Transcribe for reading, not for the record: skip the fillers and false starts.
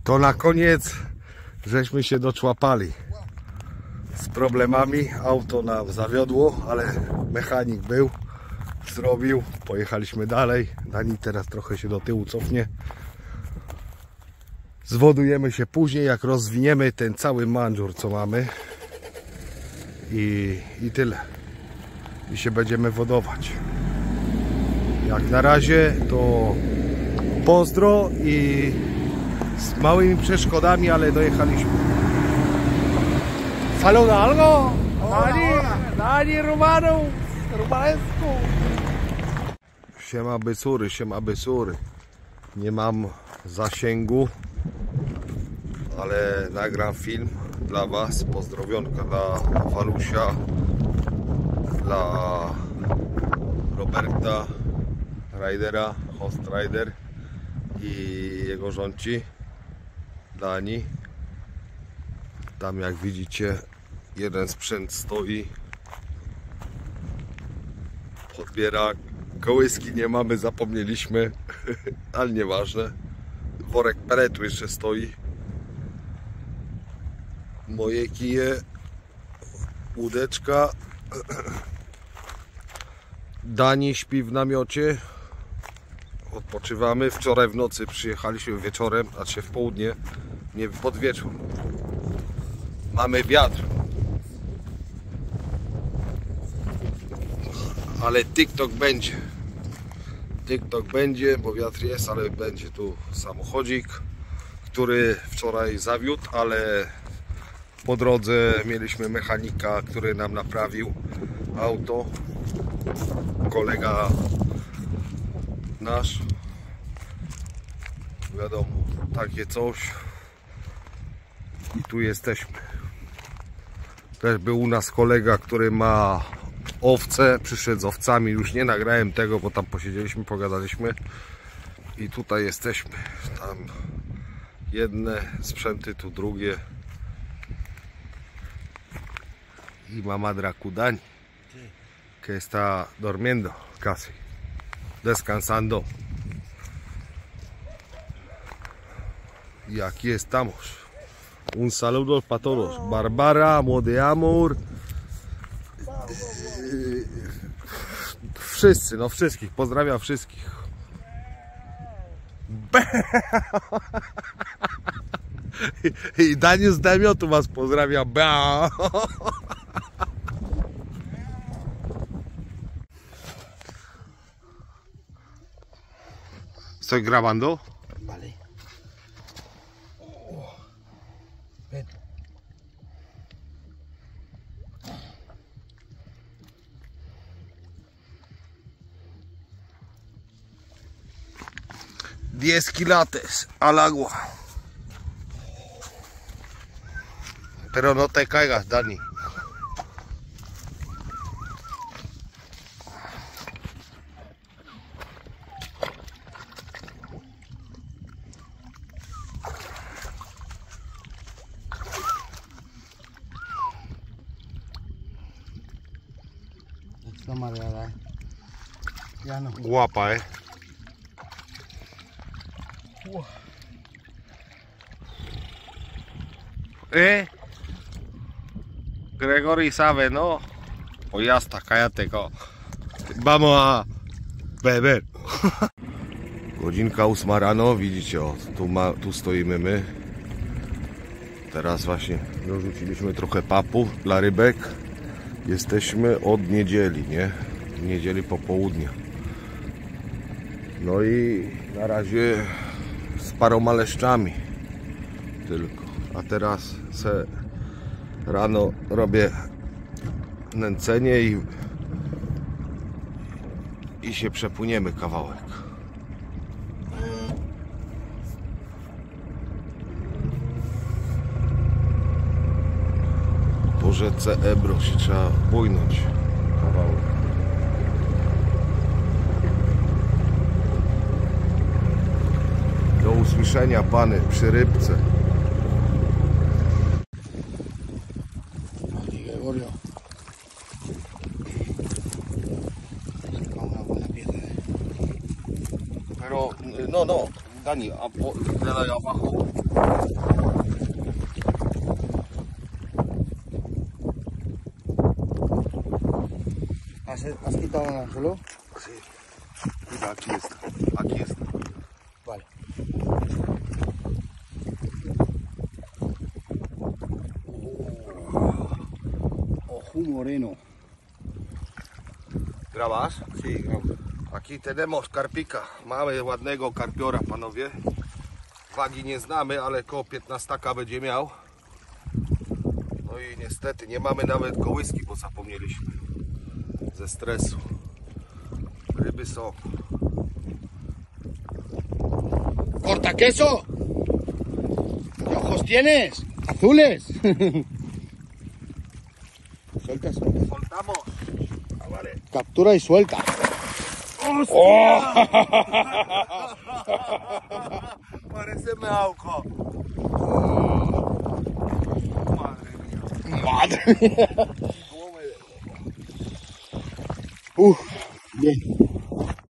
To na koniec żeśmy się doczłapali z problemami. Auto nam zawiodło, ale mechanik był, zrobił, pojechaliśmy dalej. Dani teraz trochę się do tyłu cofnie. Zwodujemy się później, jak rozwiniemy ten cały mandżur, co mamy. I tyle. I się będziemy wodować. Jak na razie to pozdro i z małymi przeszkodami, ale dojechaliśmy. Saluda algo? Dani Romano, Romanescu. Siema bysury, siema bysury. Nie mam zasięgu, ale nagram film dla was. Pozdrowionka dla Walusia, dla Roberta Ridera, Host Rider i jego żonci Dani. Tam jak widzicie jeden sprzęt stoi, podbiera kołyski, nie mamy, zapomnieliśmy, ale nieważne. Worek peletu jeszcze stoi, moje kije, łódeczka. Dani śpi w namiocie, odpoczywamy. Wczoraj w nocy przyjechaliśmy wieczorem, znaczy w południe, nie pod wieczór. Mamy wiatr, ale TikTok będzie. TikTok będzie, bo wiatr jest, ale będzie tu samochodzik, który wczoraj zawiódł, ale po drodze mieliśmy mechanika, który nam naprawił auto. Kolega nasz, wiadomo, takie coś. I tu jesteśmy. Też był u nas kolega, który ma owce, przyszedł z owcami. Już nie nagrałem tego, bo tam posiedzieliśmy, pogadaliśmy. I tutaj jesteśmy. Tam jedne sprzęty, tu drugie. Y mamá Dracudani, que está durmiendo casi, descansando. Y aquí estamos. Un saludo para todos. Barbara, Modeamur. Wszyscy, no wszystkich. Pozdrawiam wszystkich. I Daniel z namiotu was pozdrawia. ¿Estoy grabando? Vale. Ven. Diez quilates al agua. Pero no te caigas, Dani. Está mareada, ya no. Guapa, Gregory sabe, ¿no? O ya está, cállate, go. Vamos a beber. Godzinka 8 rano, widzicie, o, tu stoimy my. Teraz właśnie dorzuciliśmy trochę papu dla rybek. Jesteśmy od niedzieli, nie? Niedzieli popołudnia. No i na razie z paroma leszczami tylko. A teraz se rano robię nęcenie i się przepłyniemy kawałek. Po rzece Ebro się trzeba płynąć kawałek. Do usłyszenia, pany, przy rybce. Gregorio. Saca una buena piedra. Pero, no, Dani, de ahí abajo. ¿Has quitado un anzuelo? Sí. Mira, aquí está. Aquí está. Vale. Ojo moreno. Grabas? Sí, grabo. Aquí tenemos karpika. Mamy ładnego karpiora, panowie. Wagi nie znamy, ale koło 15 będzie miał. No i niestety nie mamy nawet kołyski, bo zapomnieliśmy. Ze stresu. Ryby są. ¡Corta queso! ¿Qué ojos tienes? ¡Azules! Suelta, suelta. Soltamos. Ah, vale. Captura y suelta. ¡Oh! Parece meauco. Madre mía. ¡Madre mía! ¿Cómo me dejo? Bien.